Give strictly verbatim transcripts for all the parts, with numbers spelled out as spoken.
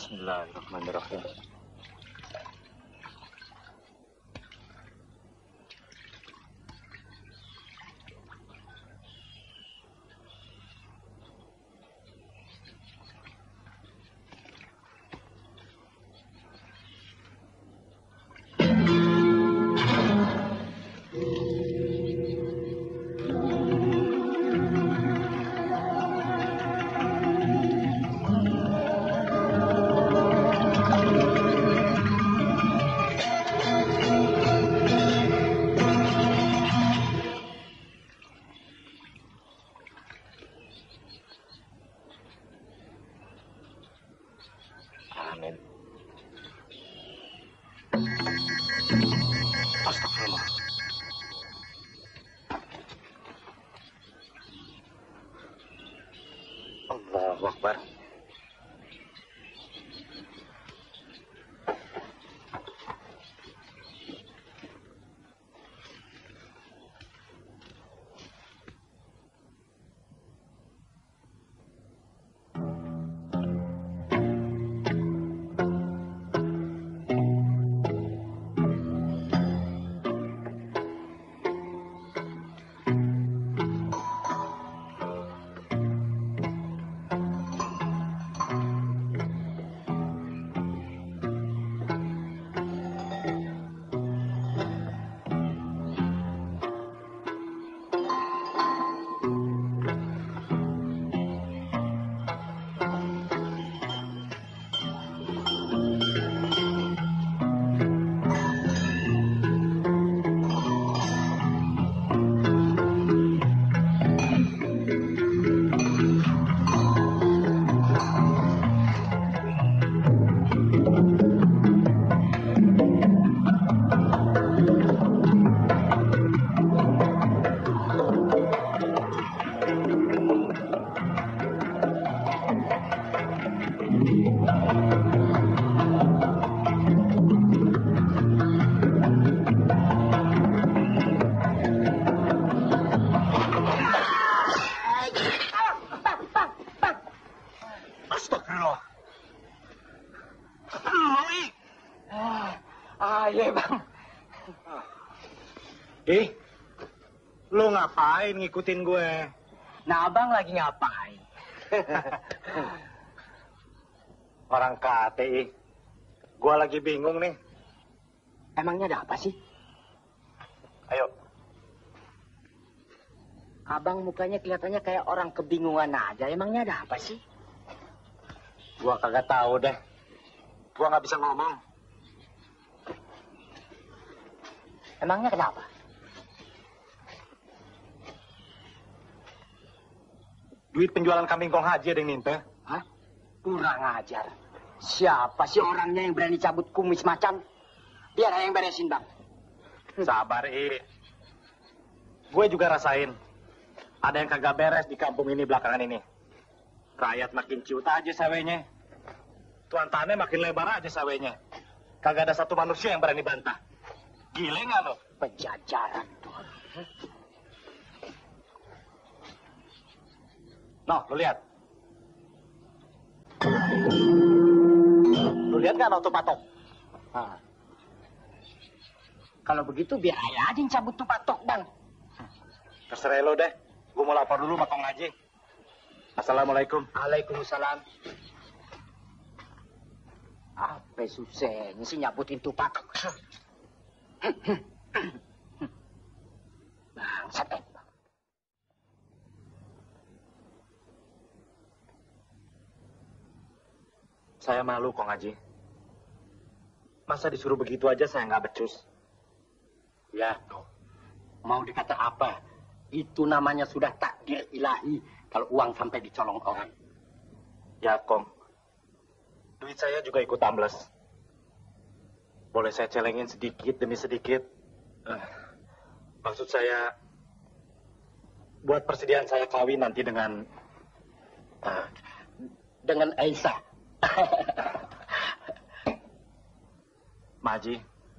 Bismillahirrahmanirrahim. Amin. Astagfirullah. Allahu Akbar. Astagfirullah. Lui. Ah, iya bang. Ih, lu ngapain ngikutin gue? Nah abang lagi ngapain? Orang K T I. Gue lagi bingung nih. Emangnya ada apa sih? Ayo. Abang mukanya kelihatannya kayak orang kebingungan aja. Emangnya ada apa sih? Gue kagak tahu deh. Gue nggak bisa ngomong. Emangnya kenapa? Duit penjualan kambing kong haji ada yang minta. Hah? Kurang ajar. Siapa sih orangnya yang berani cabut kumis macan? Biar yang beresin bang. Sabar, I. Gue juga rasain. Ada yang kagak beres di kampung ini belakangan ini. Rakyat makin ciut aja sawenya. Tuan tanah makin lebar aja sawenya. Kagak ada satu manusia yang berani bantah. Gile nggak lo? Penjajaran tuh. Noh, lu lihat. Lu lihat nggak auto patok? Nah. Kalau begitu biar ayah aja yang cabut tuh patok bang. Terserah lo deh. Gue mau lapor dulu sama Kong Haji. Assalamualaikum. Waalaikumsalam. Apa susahnya sih nyabutin tuh patok? Bangsat eh. Saya malu, Kong Haji. Masa disuruh begitu aja saya nggak becus? Ya, tuh. Mau dikata apa? Itu namanya sudah takdir ilahi kalau uang sampai dicolong orang. Ya, Kong. Duit saya juga ikut ambles. Boleh saya celengin sedikit demi sedikit? Uh, maksud saya, buat persediaan saya kawin nanti dengan... Uh, dengan Aisyah. Maji.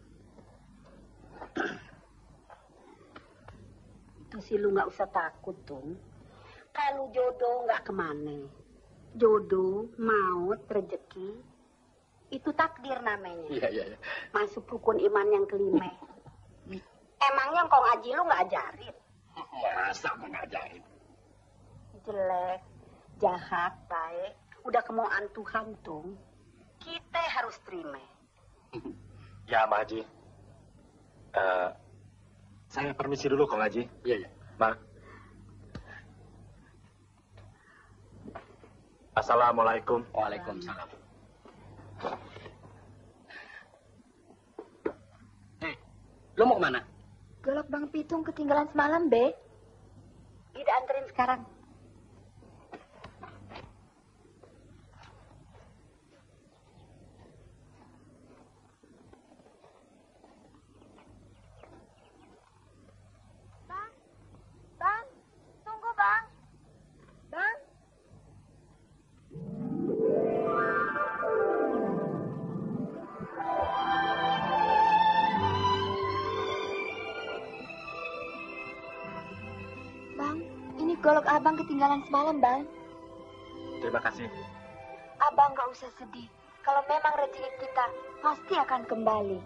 Itu sih lu nggak usah takut, Tung. Kalau jodoh nggak kemana. Jodoh, maut, rezeki, Itu takdir namanya. Iya, iya, iya. Masuk rukun iman yang kelima. Emangnya kong Haji lu nggak ajarin? Masa mau ngajarin? Jelek, jahat, baik. Udah kemauan Tuhan, Tung. Kita harus terima. Ya, Ma Haji. Eh, saya permisi dulu, Kong Haji. Iya, iya. Ma. Assalamualaikum. Waalaikumsalam. Hei, lo mau kemana? Golok Bang Pitung ketinggalan semalam, Be. Ida anterin sekarang. Bang, Bang, tunggu Bang. Bang. Bang, ini golok abang ketinggalan semalam, Bang. Terima kasih. Abang gak usah sedih. Kalau memang rezeki kita, pasti akan kembali.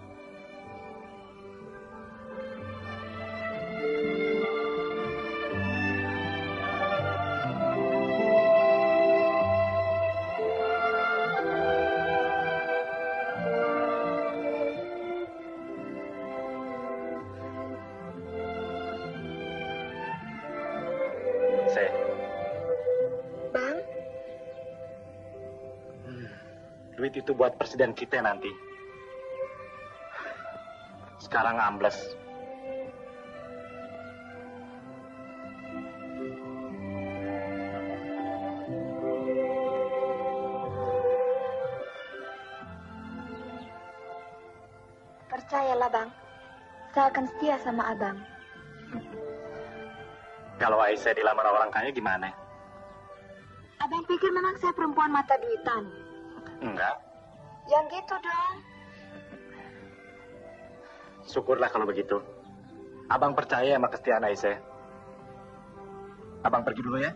Saya. Bang, Duit itu buat presiden kita nanti. Sekarang ambles. percayalah Bang. Saya akan setia sama abang. Kalau Aisyah dilamar orang kaya gimana? Abang pikir memang saya perempuan mata duitan? Enggak. Yang gitu dong. Syukurlah kalau begitu. Abang percaya sama kesetiaan Aisyah. Abang pergi dulu ya.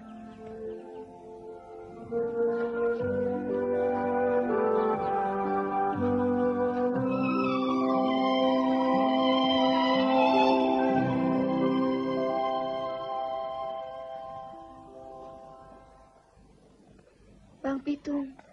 Bang Pitung,